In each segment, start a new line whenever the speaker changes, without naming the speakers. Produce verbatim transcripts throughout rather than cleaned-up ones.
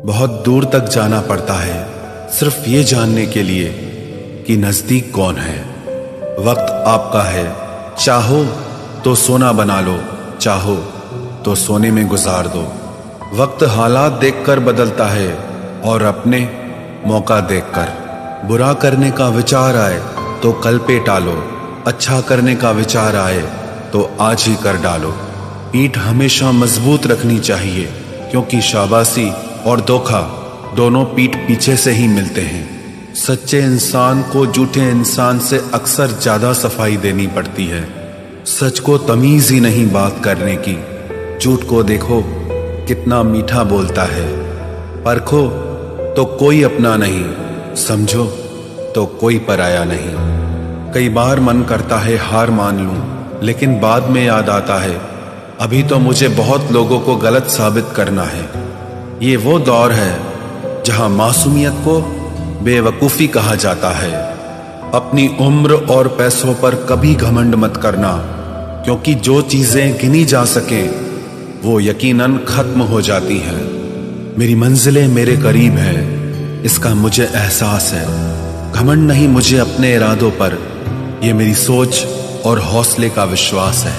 बहुत दूर तक जाना पड़ता है सिर्फ ये जानने के लिए कि नजदीक कौन है। वक्त आपका है, चाहो तो सोना बना लो, चाहो तो सोने में गुजार दो। वक्त हालात देखकर बदलता है और अपने मौका देखकर। बुरा करने का विचार आए तो कल पे टालो, अच्छा करने का विचार आए तो आज ही कर डालो। पीठ हमेशा मजबूत रखनी चाहिए, क्योंकि शाबाशी और धोखा दोनों पीठ पीछे से ही मिलते हैं। सच्चे इंसान को झूठे इंसान से अक्सर ज्यादा सफाई देनी पड़ती है। सच को तमीज ही नहीं बात करने की। झूठ को देखो कितना मीठा बोलता है। परखो तो कोई अपना नहीं, समझो तो कोई पराया नहीं। कई बार मन करता है हार मान लूं, लेकिन बाद में याद आता है अभी तो मुझे बहुत लोगों को गलत साबित करना है। ये वो दौर है जहां मासूमियत को बेवकूफ़ी कहा जाता है। अपनी उम्र और पैसों पर कभी घमंड मत करना, क्योंकि जो चीजें गिनी जा सकें वो यकीनन खत्म हो जाती हैं। मेरी मंजिलें मेरे करीब है, इसका मुझे एहसास है। घमंड नहीं मुझे अपने इरादों पर, ये मेरी सोच और हौसले का विश्वास है।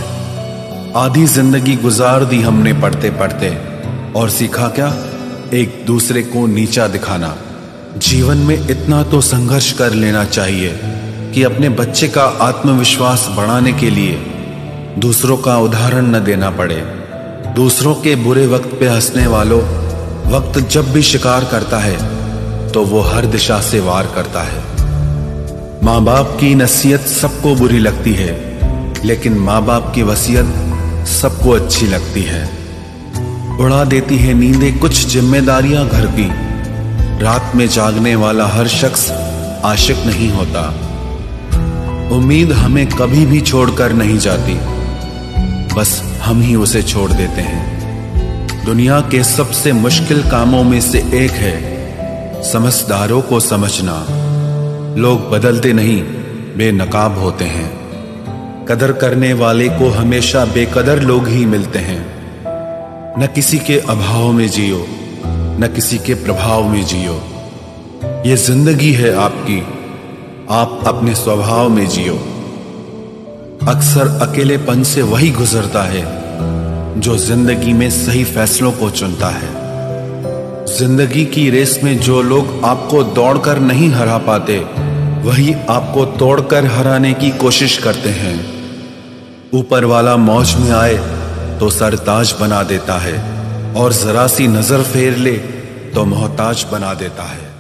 आधी जिंदगी गुजार दी हमने पढ़ते पढ़ते, और सीखा क्या? एक दूसरे को नीचा दिखाना। जीवन में इतना तो संघर्ष कर लेना चाहिए कि अपने बच्चे का आत्मविश्वास बढ़ाने के लिए दूसरों का उदाहरण न देना पड़े। दूसरों के बुरे वक्त पे हंसने वालों, वक्त जब भी शिकार करता है तो वो हर दिशा से वार करता है। माँ बाप की नसीहत सबको बुरी लगती है, लेकिन माँ बाप की वसीयत सबको अच्छी लगती है। उड़ा देती है नींदें कुछ जिम्मेदारियां घर की। रात में जागने वाला हर शख्स आशिक नहीं होता। उम्मीद हमें कभी भी छोड़कर नहीं जाती, बस हम ही उसे छोड़ देते हैं। दुनिया के सबसे मुश्किल कामों में से एक है समझदारों को समझना। लोग बदलते नहीं, बेनकाब होते हैं। कदर करने वाले को हमेशा बेकदर लोग ही मिलते हैं। न किसी के अभाव में जियो, न किसी के प्रभाव में जियो। ये जिंदगी है आपकी, आप अपने स्वभाव में जियो। अक्सर अकेलेपन से वही गुजरता है जो जिंदगी में सही फैसलों को चुनता है। जिंदगी की रेस में जो लोग आपको दौड़कर नहीं हरा पाते, वही आपको तोड़कर हराने की कोशिश करते हैं। ऊपर वाला मौज में आए तो सरताज बना देता है, और जरा सी नजर फेर ले तो मोहताज बना देता है।